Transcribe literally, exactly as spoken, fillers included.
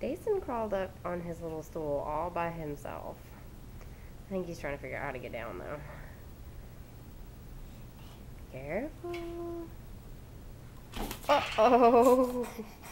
Dacen crawled up on his little stool all by himself. I think he's trying to figure out how to get down, though. Careful. Uh-oh.